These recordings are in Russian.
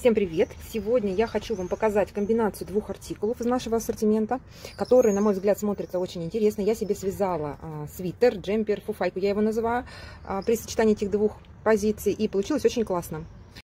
Всем привет! Сегодня я хочу вам показать комбинацию двух артикулов из нашего ассортимента, которые, на мой взгляд, смотрятся очень интересно. Я себе связала свитер, джемпер, фуфайку, я его называю, при сочетании этих двух позиций, и получилось очень классно.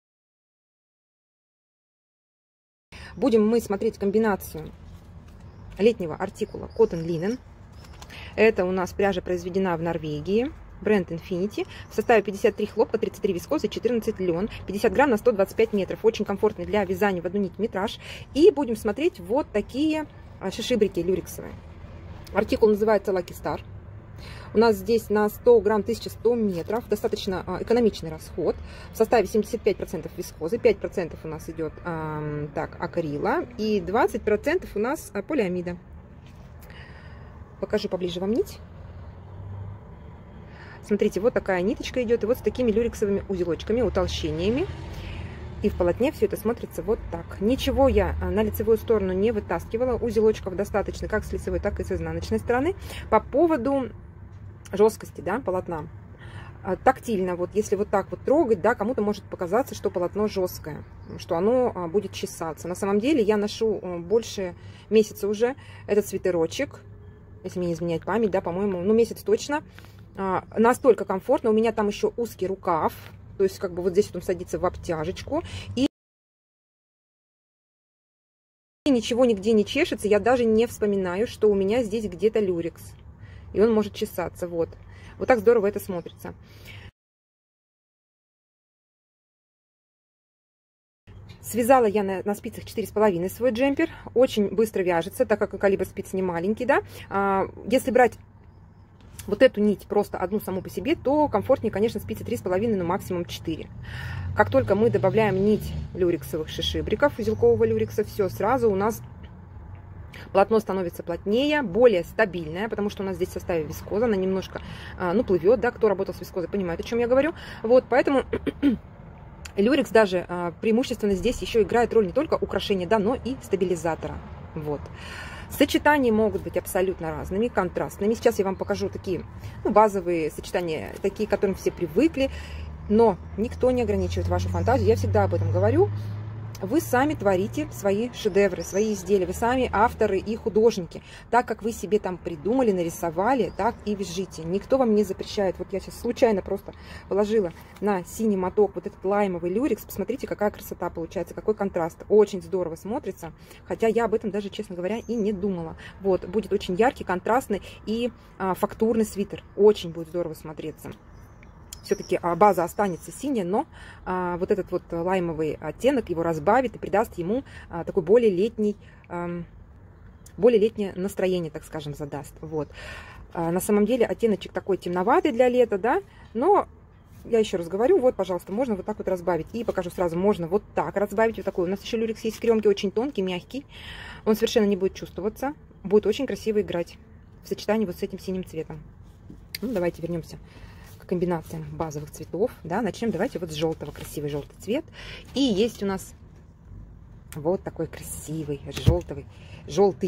Будем мы смотреть комбинацию летнего артикула Cotton Linen. Это у нас пряжа произведена в Норвегии. Бренд Infinity. В составе 53 хлопка, 33 вискозы, 14 лен. 50 грамм на 125 метров. Очень комфортный для вязания в одну нить метраж. И будем смотреть вот такие шишибрики люрексовые. Артикул называется Lucky Star. У нас здесь на 100 грамм 1100 метров. Достаточно экономичный расход. В составе 75% вискозы, 5% у нас идет акрила и 20% у нас полиамида. Покажу поближе вам нить. Смотрите, вот такая ниточка идет, и вот с такими люрексовыми узелочками, утолщениями. И в полотне все это смотрится вот так. Ничего я на лицевую сторону не вытаскивала. Узелочков достаточно как с лицевой, так и с изнаночной стороны. По поводу жесткости, да, полотна. Тактильно, вот если вот так вот трогать, да, кому-то может показаться, что полотно жесткое, что оно будет чесаться. На самом деле я ношу больше месяца уже этот свитерочек, если мне не изменяет память, да, по-моему, ну месяц точно. Настолько комфортно. У меня там еще узкий рукав, то есть как бы вот здесь вот он садится в обтяжечку, и ничего нигде не чешется. Я даже не вспоминаю, что у меня здесь где-то люрекс, и он может чесаться. Вот так здорово это смотрится. Связала я на спицах 4,5 свой джемпер. Очень быстро вяжется, так как калибр спиц не маленький, да. Если брать вот эту нить просто одну саму по себе, то комфортнее, конечно, спицы 3,5, но максимум 4. Как только мы добавляем нить люрексовых шишибриков, узелкового люрекса, все, сразу у нас полотно становится плотнее, более стабильное, потому что у нас здесь в составе вискоза, она немножко, ну, плывет, да, кто работал с вискозой, понимает, о чем я говорю. Вот, поэтому люрекс даже преимущественно здесь еще играет роль не только украшения, да, но и стабилизатора. Вот. Сочетания могут быть абсолютно разными, контрастными. Сейчас я вам покажу такие, ну, базовые сочетания, такие, к которым все привыкли. Но никто не ограничивает вашу фантазию. Я всегда об этом говорю. Вы сами творите свои шедевры, свои изделия. Вы сами авторы и художники. Так, как вы себе там придумали, нарисовали, так и вяжите. Никто вам не запрещает. Вот я сейчас случайно просто положила на синий моток вот этот лаймовый люрекс. Посмотрите, какая красота получается, какой контраст. Очень здорово смотрится. Хотя я об этом даже, честно говоря, и не думала. Вот, будет очень яркий, контрастный и фактурный свитер. Очень будет здорово смотреться. Все-таки база останется синяя, но вот этот вот лаймовый оттенок его разбавит и придаст ему такой более летнее настроение, так скажем, задаст. Вот. На самом деле оттеночек такой темноватый для лета, да, но я еще раз говорю, вот, пожалуйста, можно вот так вот разбавить. И покажу сразу, можно вот так разбавить. Вот такой. У нас еще люрекс есть кремки, очень тонкий, мягкий. Он совершенно не будет чувствоваться. Будет очень красиво играть в сочетании вот с этим синим цветом. Ну, давайте вернемся комбинациям базовых цветов, да, начнем давайте вот с желтого, красивый желтый цвет, и есть у нас вот такой красивый желтый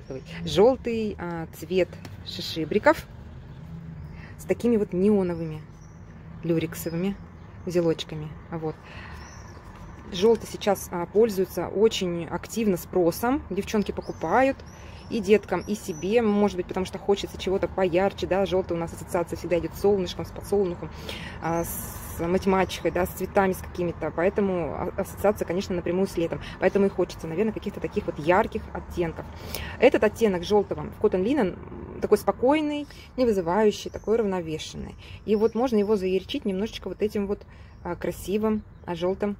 цвет шишибриков с такими вот неоновыми люрексовыми узелочками. Вот желтый сейчас пользуется очень активно спросом, девчонки покупают. И деткам, и себе, может быть, потому что хочется чего-то поярче, да, желтый у нас ассоциация всегда идет с солнышком, с подсолнухом, с математикой, да, с цветами, с какими-то, поэтому ассоциация, конечно, напрямую с летом, поэтому и хочется, наверное, каких-то таких вот ярких оттенков. Этот оттенок желтого в Cotton Linen такой спокойный, не вызывающий, такой равновешенный, и вот можно его заярчить немножечко вот этим вот красивым желтым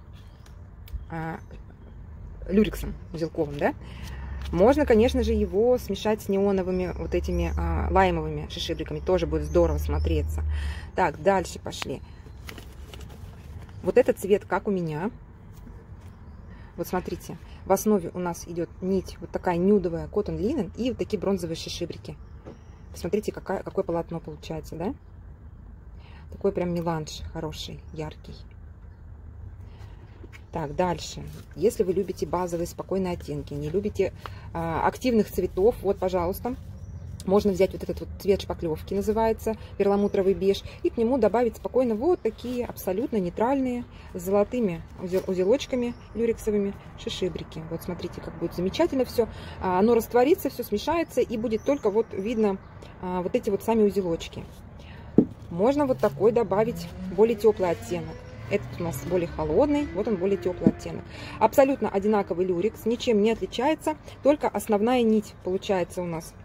люрексом узелковым, да. Можно, конечно же, его смешать с неоновыми вот этими лаймовыми шишибриками. Тоже будет здорово смотреться. Так, дальше пошли. Вот этот цвет, как у меня. Вот смотрите, в основе у нас идет нить вот такая нюдовая Cotton Linen и вот такие бронзовые шишибрики. Посмотрите, какое полотно получается, да? Такой прям меланж хороший, яркий. Так, дальше. Если вы любите базовые спокойные оттенки, не любите активных цветов, вот, пожалуйста, Можно взять вот этот вот цвет шпаклевки, называется, перламутровый беж, и к нему добавить спокойно вот такие абсолютно нейтральные с золотыми узелочками люрексовыми шишибрики. Вот смотрите, как будет замечательно все. Оно растворится, все смешается, и будет только вот видно вот эти вот сами узелочки. Можно вот такой добавить более теплый оттенок. Этот у нас более холодный, вот он более теплый оттенок. Абсолютно одинаковый люрекс, ничем не отличается, только основная нить получается у нас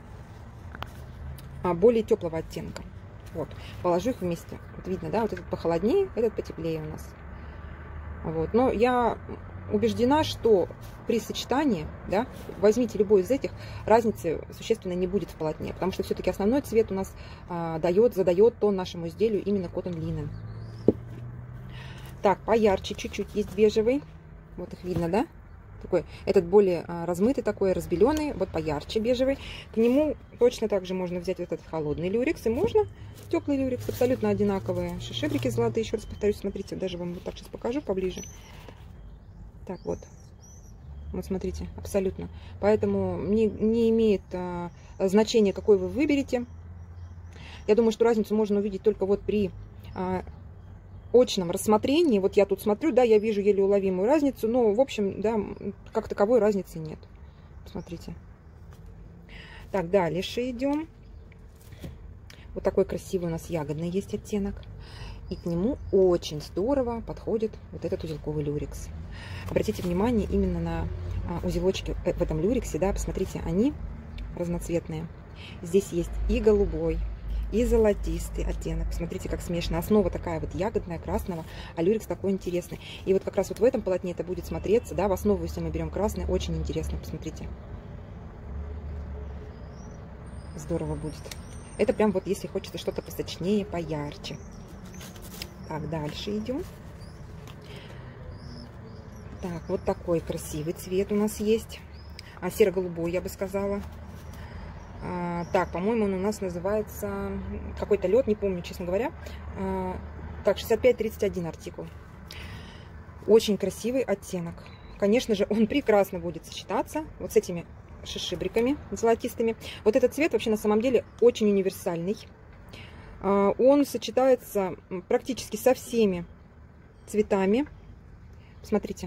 более теплого оттенка. Вот, положу их вместе. Вот видно, да, вот этот похолоднее, этот потеплее у нас. Вот, но я убеждена, что при сочетании, да, возьмите любой из этих, разницы существенно не будет в полотне, потому что все-таки основной цвет у нас задает тон нашему изделию именно Cotton Linen. Так, поярче чуть-чуть есть бежевый, вот их видно, да? Такой, этот более размытый такой, разбеленный, вот поярче бежевый. К нему точно так же можно взять вот этот холодный люрекс, и можно теплый люрекс, абсолютно одинаковые шишибрики золотые. Еще раз повторюсь, смотрите, даже вам вот так сейчас покажу поближе. Так, вот, вот смотрите, абсолютно. Поэтому не имеет значения, какой вы выберете. Я думаю, что разницу можно увидеть только вот при очном рассмотрении. Вот я тут смотрю, да, я вижу еле уловимую разницу, но, в общем, да, как таковой разницы нет. Смотрите. Так, дальше идем. Вот такой красивый у нас ягодный есть оттенок. И к нему очень здорово подходит вот этот узелковый люрекс. Обратите внимание именно на узелочки в этом люрексе, да, посмотрите, они разноцветные. Здесь есть и голубой, и золотистый оттенок. Посмотрите, как смешано. Основа такая вот ягодная, красного, а люрекс такой интересный. И вот как раз вот в этом полотне это будет смотреться, да, в основу, если мы берем красный, очень интересно. Посмотрите. Здорово будет. Это прям вот если хочется что-то посочнее, поярче. Так, дальше идем. Так, вот такой красивый цвет у нас есть. Серо-голубой, я бы сказала. Так, по-моему, он у нас называется какой-то лед, не помню, честно говоря. Так, 65-31 артикул. Очень красивый оттенок. Конечно же, он прекрасно будет сочетаться вот с этими шишибриками золотистыми. Вот этот цвет вообще на самом деле очень универсальный. Он сочетается практически со всеми цветами. Смотрите.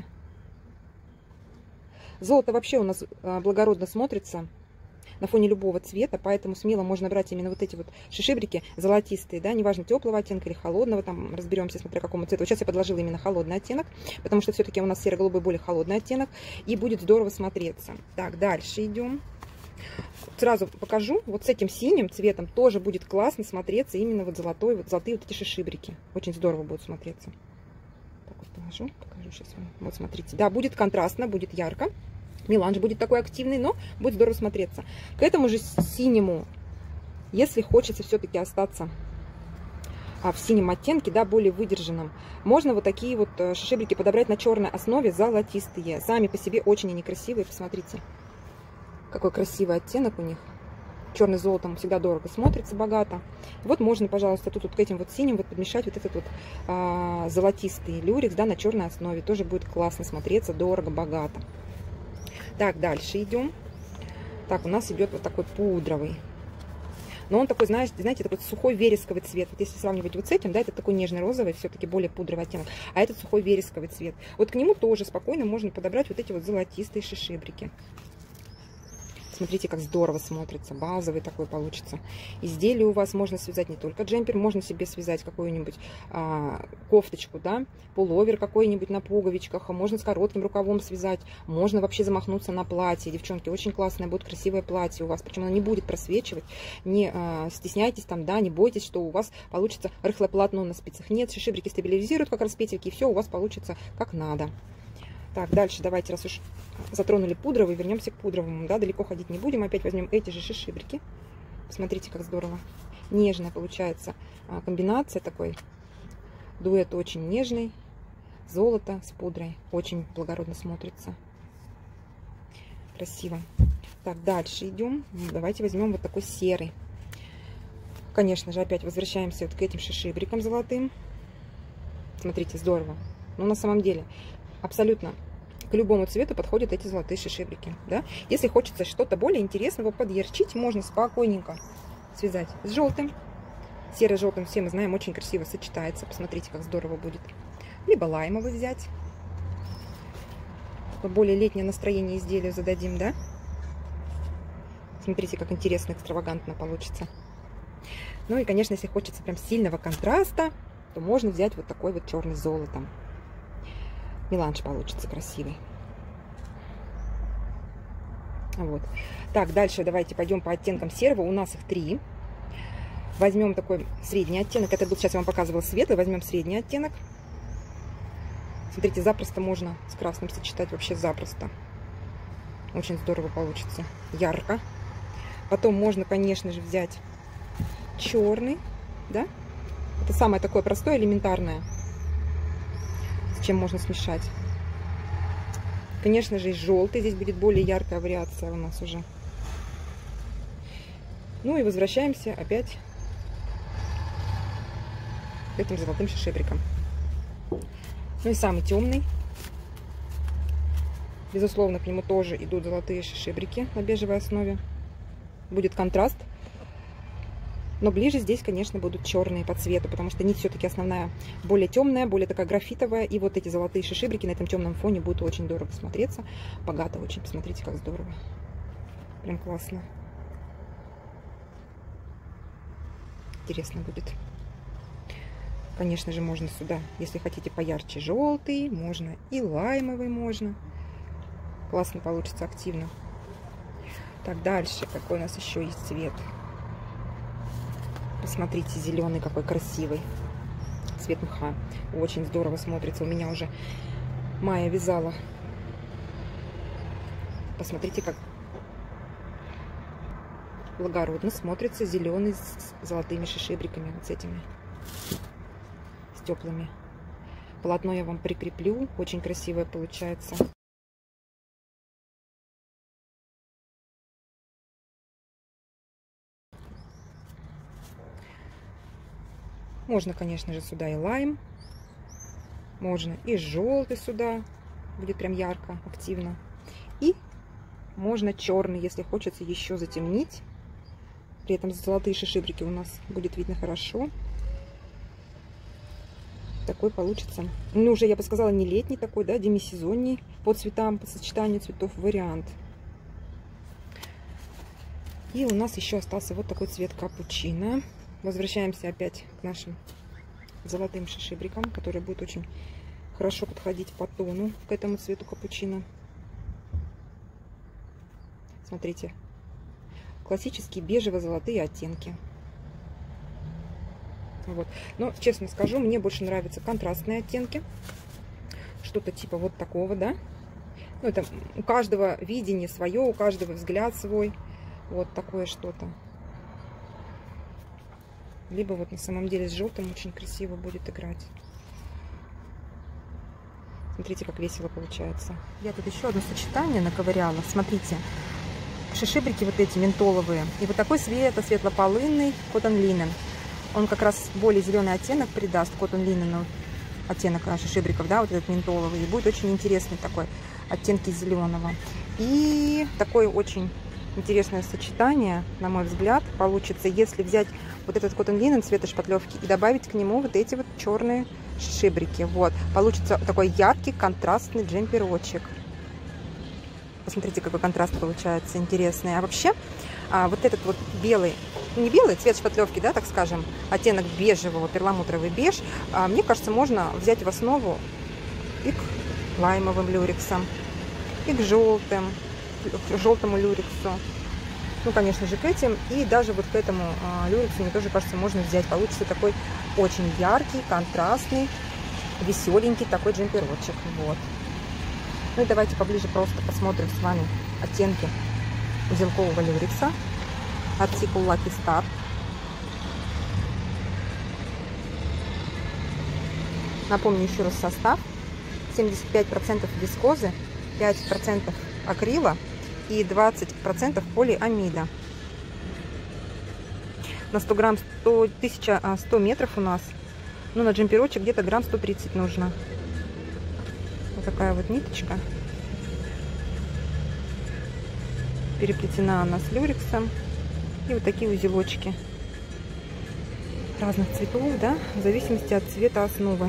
Золото вообще у нас благородно смотрится на фоне любого цвета, поэтому смело можно брать именно вот эти вот шишибрики золотистые, да, неважно, теплого оттенка или холодного, там разберемся, смотря какому цвету. Вот сейчас я подложила именно холодный оттенок, потому что все-таки у нас серо-голубой более холодный оттенок, и будет здорово смотреться. Так, дальше идем. Сразу покажу, вот с этим синим цветом тоже будет классно смотреться именно вот золотые вот эти шишибрики. Очень здорово будут смотреться. Так вот покажу сейчас вам. Вот смотрите, да, будет контрастно, будет ярко. Меланж будет такой активный, но будет здорово смотреться. К этому же синему, если хочется все-таки остаться в синем оттенке, да, более выдержанном, можно вот такие вот шишибрики подобрать на черной основе, золотистые. Сами по себе очень они красивые, посмотрите. Какой красивый оттенок у них. Черный золотом всегда дорого смотрится, богато. Вот можно, пожалуйста, тут вот к этим вот синим вот подмешать вот этот вот золотистый люрекс, да, на черной основе. Тоже будет классно смотреться, дорого, богато. Так, дальше идем. Так, у нас идет вот такой пудровый. Но он такой, знаете, такой сухой вересковый цвет. Вот если сравнивать вот с этим, да, это такой нежный розовый, все-таки более пудровый оттенок. А этот сухой вересковый цвет. Вот к нему тоже спокойно можно подобрать вот эти вот золотистые шишибрики. Смотрите, как здорово смотрится. Базовый такой получится. Изделие у вас можно связать не только джемпер, можно себе связать какую-нибудь кофточку, да, пуловер какой-нибудь на пуговичках, можно с коротким рукавом связать, можно вообще замахнуться на платье. Девчонки, очень классное будет красивое платье у вас, причем оно не будет просвечивать. Не стесняйтесь там, да, не бойтесь, что у вас получится рыхлое полотно на спицах. Нет, шишибрики стабилизируют как раз петельки, и все у вас получится как надо. Так, дальше давайте, раз уж затронули пудровый, вернемся к пудровому. Да, далеко ходить не будем. Опять возьмем эти же шишибрики. Смотрите, как здорово. Нежная получается комбинация такой. Дуэт очень нежный. Золото с пудрой. Очень благородно смотрится. Красиво. Так, дальше идем. Давайте возьмем вот такой серый. Конечно же, опять возвращаемся вот к этим шишибрикам золотым. Смотрите, здорово. Но на самом деле абсолютно к любому цвету подходят эти золотые шишибрики, да. Если хочется что-то более интересного подъярчить, можно спокойненько связать с желтым. Серо-желтым, все мы знаем, очень красиво сочетается. Посмотрите, как здорово будет. Либо лаймовый взять. Более летнее настроение изделию зададим, да. Смотрите, как интересно, экстравагантно получится. Ну и, конечно, если хочется прям сильного контраста, то можно взять вот такой вот черный с золотом. Меланж получится красивый. Вот. Так, дальше давайте пойдем по оттенкам серого. У нас их 3. Возьмем такой средний оттенок. Это был, сейчас я вам показывала светлый. Возьмем средний оттенок. Смотрите, запросто можно с красным сочетать. Вообще запросто. Очень здорово получится. Ярко. Потом можно, конечно же, взять черный. Да? Это самое такое простое, элементарное. С чем можно смешать. Конечно же, и желтый. Здесь будет более яркая вариация у нас уже. Ну и возвращаемся опять к этим золотым шишибрикам. Ну и самый темный. Безусловно, к нему тоже идут золотые шишибрики на бежевой основе. Будет контраст. Но ближе здесь, конечно, будут черные по цвету, потому что нить все-таки основная более темная, более такая графитовая. И вот эти золотые шишибрики на этом темном фоне будут очень здорово смотреться. Богато очень. Посмотрите, как здорово. Прям классно. Интересно будет. Конечно же, можно сюда, если хотите поярче, желтый, можно и лаймовый можно. Классно получится, активно. Так, дальше, какой у нас еще есть цвет? Посмотрите, зеленый какой красивый. Цвет мха. Очень здорово смотрится. У меня уже Майя вязала. Посмотрите, как благородно смотрится зеленый с золотыми шишибриками. Вот с этими. С теплыми. Полотно я вам прикреплю. Очень красивое получается. Можно, конечно же, сюда и лайм. Можно и желтый сюда. Будет прям ярко, активно. И можно черный, если хочется еще затемнить. При этом золотые шишибрики у нас будет видно хорошо. Такой получится. Ну, уже, я бы сказала, не летний такой, да, демисезонний. По цветам, по сочетанию цветов вариант. И у нас еще остался вот такой цвет капучино. Возвращаемся опять к нашим золотым шишибрикам, которые будут очень хорошо подходить по тону к этому цвету капучино. Смотрите, классические бежево-золотые оттенки. Вот. Но, честно скажу, мне больше нравятся контрастные оттенки. Что-то типа вот такого, да. Ну, это у каждого видение свое, у каждого взгляд свой. Вот такое что-то. Либо вот на самом деле с желтым очень красиво будет играть. Смотрите, как весело получается. Я тут еще одно сочетание наковыряла. Смотрите. Шишибрики вот эти ментоловые. И вот такой цвет, светло-полынный Cotton Linen. Он как раз более зеленый оттенок придаст Cotton Linen, оттенок шишибриков, да, вот этот ментоловый. И будет очень интересный такой оттенки зеленого. И такой очень интересное сочетание, на мой взгляд, получится, если взять вот этот Cotton Linen цвета шпатлевки и добавить к нему вот эти вот черные шишибрики. Вот. Получится такой яркий, контрастный джемперочек. Посмотрите, какой контраст получается интересный. А вообще, вот этот вот белый, не белый, цвет шпатлевки, да, так скажем, оттенок бежевого, перламутровый беж, мне кажется, можно взять в основу и к лаймовым люрексам, и к желтому люрексу. Ну, конечно же, к этим. И даже вот к этому люрексу, мне тоже кажется, можно взять. Получится такой очень яркий, контрастный, веселенький такой джемперочек. Вот. Ну и давайте поближе просто посмотрим с вами оттенки узелкового люрекса. Артикул Lucky Star. Напомню еще раз состав. 75% вискозы, 5% акрила и 20% полиамида. На 100 грамм 1100 метров у нас. Ну, на джемперочек где-то грамм 130 нужно. Вот такая вот ниточка. переплетена она с люрексом. И вот такие узелочки разных цветов, да, в зависимости от цвета основы.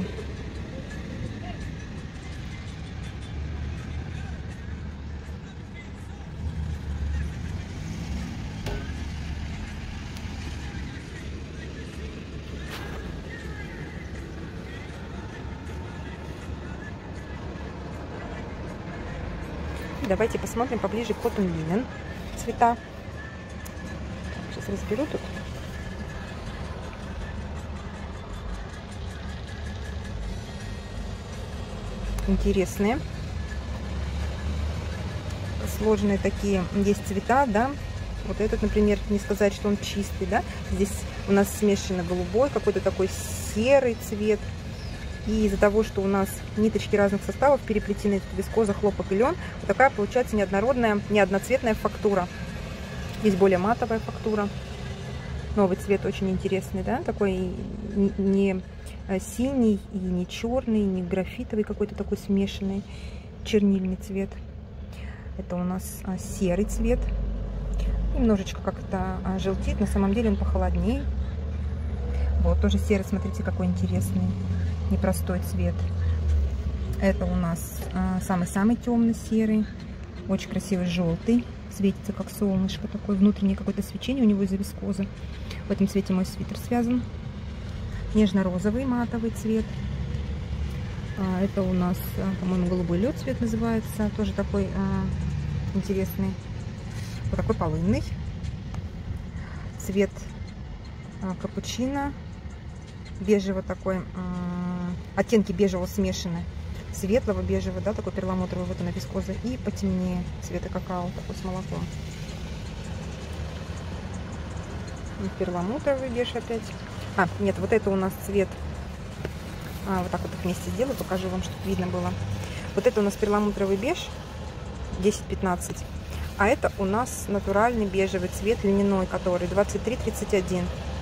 Давайте посмотрим поближе Cotton Linen цвета. Сейчас разберу тут. Интересные, сложные такие есть цвета, да. Вот этот, например, не сказать, что он чистый, да. Здесь у нас смешанный голубой, какой-то такой серый цвет. И из-за того, что у нас ниточки разных составов переплетены, вискоза, хлопок и лен, вот такая получается неоднородная, неодноцветная фактура. Здесь более матовая фактура. Новый цвет очень интересный, да, такой не синий и не черный, не графитовый, какой-то такой смешанный чернильный цвет. Это у нас серый цвет. Немножечко как-то желтит, на самом деле он похолоднее. Вот тоже серый, смотрите, какой интересный, непростой цвет. Это у нас самый-самый темный серый, очень красивый желтый, светится как солнышко, такое внутреннее какое-то свечение у него из-за вискозы. В этом цвете мой свитер связан. Нежно-розовый матовый цвет. Это у нас, по-моему, голубой лед цвет называется, тоже такой интересный. Вот такой полынный цвет, капучино, бежево такой, оттенки бежевого смешаны, светлого бежевого, да, такой перламутровый, вот она вискоза, и потемнее цвета какао, такой с молоком. И перламутровый беж опять. Нет, вот это у нас цвет, вот так вот их вместе сделаю, покажу вам, чтобы видно было. Вот это у нас перламутровый беж 10-15. А это у нас натуральный бежевый цвет льняной, который 23-31.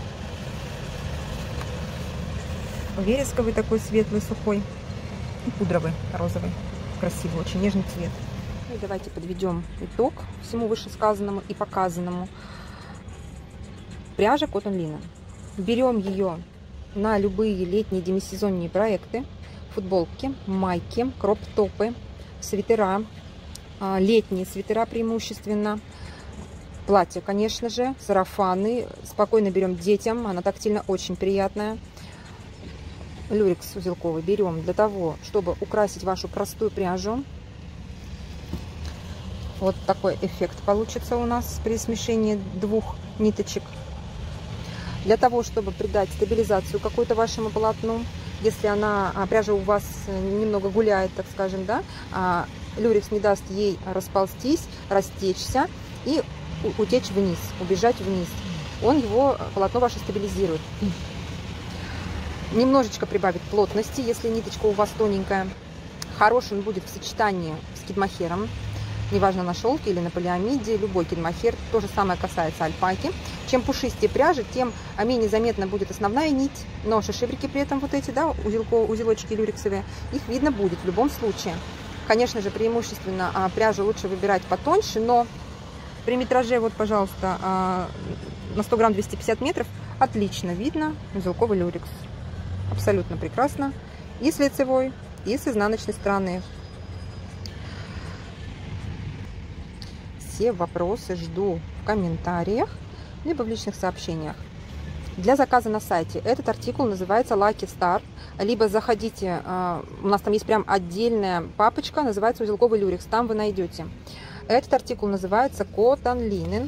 Вересковый такой светлый, сухой. И пудровый, розовый. Красивый, очень нежный цвет. И давайте подведем итог всему вышесказанному и показанному. Пряжа Cotton Linen. Берем ее на любые летние демисезонные проекты. Футболки, майки, кроп-топы, свитера. Летние свитера преимущественно, платья, конечно же, сарафаны. Спокойно берем детям, она тактильно очень приятная. Люрекс узелковый берем для того, чтобы украсить вашу простую пряжу. Вот такой эффект получится у нас при смешении двух ниточек. Для того, чтобы придать стабилизацию какой-то вашему полотну, если пряжа у вас немного гуляет, так скажем, да, люрекс не даст ей расползтись, растечься и утечь вниз, убежать вниз. Он полотно ваше стабилизирует. Немножечко прибавит плотности, если ниточка у вас тоненькая. Хорош он будет в сочетании с кидмахером. Неважно, на шелке или на полиамиде, любой кидмахер. То же самое касается альпаки. Чем пушистее пряжа, тем менее заметна будет основная нить. Но шишибрики при этом вот эти, да, узелочки люрексовые, их видно будет в любом случае. Конечно же, преимущественно пряжу лучше выбирать потоньше, но при метраже, вот, пожалуйста, на 100 грамм 250 метров отлично видно узелковый люрекс. Абсолютно прекрасно. И с лицевой, и с изнаночной стороны. Все вопросы жду в комментариях, либо в личных сообщениях. Для заказа на сайте этот артикул называется Lucky Star. Либо заходите, у нас там есть прям отдельная папочка, называется узелковый люрекс, там вы найдете. Этот артикул называется Cotton Linen.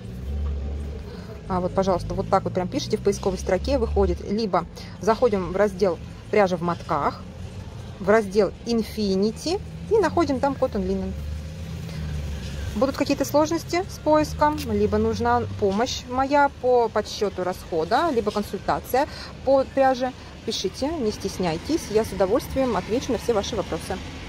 Вот, пожалуйста, вот так вот прям пишите в поисковой строке, выходит. Либо заходим в раздел пряжа в мотках, в раздел Infinity и находим там Cotton Linen. Будут какие-то сложности с поиском, либо нужна помощь моя по подсчету расхода, либо консультация по пряже, пишите, не стесняйтесь, я с удовольствием отвечу на все ваши вопросы.